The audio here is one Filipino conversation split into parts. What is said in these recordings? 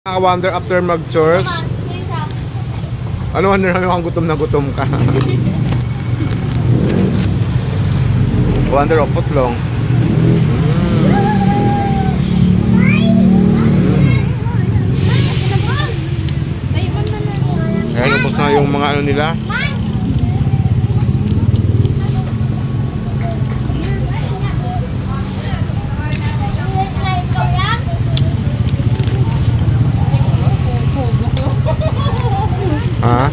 Wonder after mag-church. Ano wonder namin kung gutom na gutom ka. Wonder of putlong. Ayan, ubos na yung mga ano nila. Ha?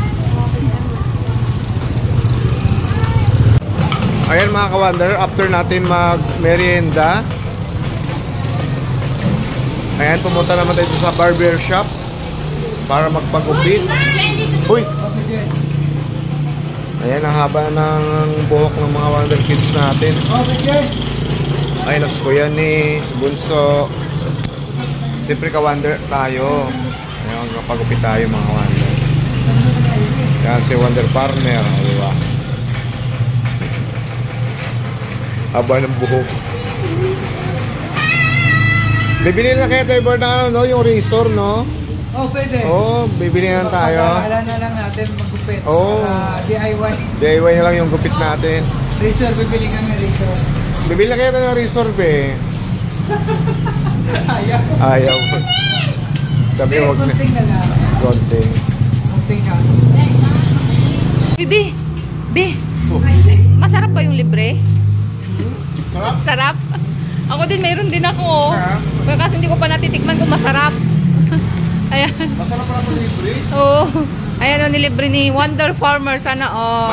Ayan mga ka-wonder, after natin mag-merienda, ayan, pumunta naman tayo sa barber shop para magpagupit. Uy! Ayan, ang haba ng buhok ng mga wonder kids natin. Ayan, nas ko yan ni Bunso. Siyempre ka-wonder tayo. Ayan, magpagupit tayo mga wonder. Yan si Wonder Partner, di ba? Haba ng buhok. Bibili na kaya tayo na ano, no? Yung razor, no? Oh, pwede. Oh, bibili na tayo. Pagkakaala na lang natin magupit. Oh. DIY. DIY na lang yung gupit natin. Razor, bibili kami razor. Bibili na kaya tayo ng razor, be. Ayaw. Ayaw. Sabi Hindi, wag na. konting na lang. Konting. Konting na. Uy, Bi, masarap ba yung libre? Sarap? Sarap? Ako din, mayroon din ako. Kaya kasi hindi ko pa natitikman kung masarap. Ayan. Masarap pala po libre? Oo. Ayan o, nilibre ni Wonder Farmer. Sana all.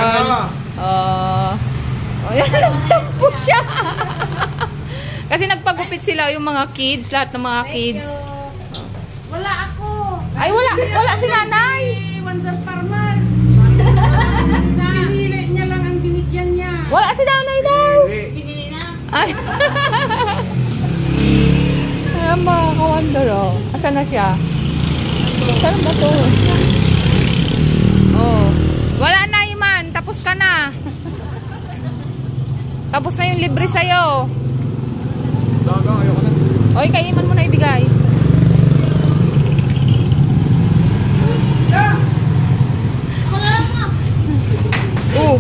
Ayan, nagtampo siya. Kasi nagpagupit sila yung mga kids, lahat ng mga kids. Wala ako. Ay, wala si nanay. Wonder Farmer. Pinili niya lang ang binigyan niya. Wala si nanay daw. Pinili na. Ay. Ayan mga ka-wonder, oh. Asan na siya? Saan ba to? Oh. Wala na, Iman. Tapos ka na. Tapos na yung libre sa'yo. Daga, ayoko na. Oy, kay Iman mo na ibigay. Oh.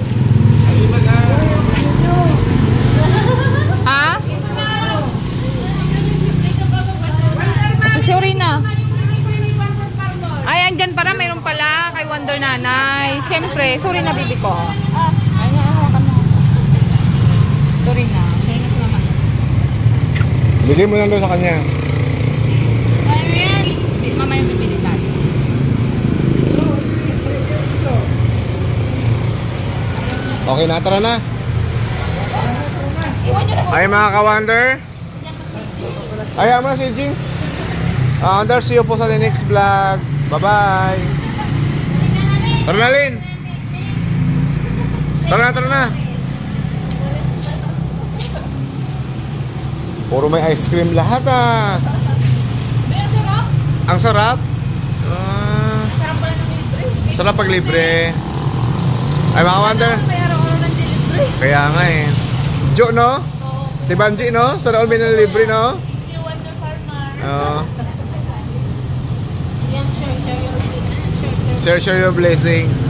Ha? Sorry na. Ay, andyan para mayroon pala kay Wonder Nanay. Siyempre, sorry na bibi ko. Ay, hawakan mo. Sorry na. Sorry na naman. Bili mo lang doon sa kanya. Mamaya bibili tayo. Okay na, tara na. Iwan nyo na sa... Ay mga ka-wonder. Ayaw mo na si Jing. Wonder, see you po sa the next vlog. Bye-bye. Tara na, Lin. Tara na. Puro may ice cream lahat ah. Ang sarap. Ang sarap. Sarap pala ng libre. Sarap pag libre. Ay mga ka-wonder. May araw-araw ng delivery. Kaya nga eh. Jo, no? Tibanji, no? Sa roon may libre, no? Si Wonder Farmer. Oo. Yan, share your blessing. Share your blessing.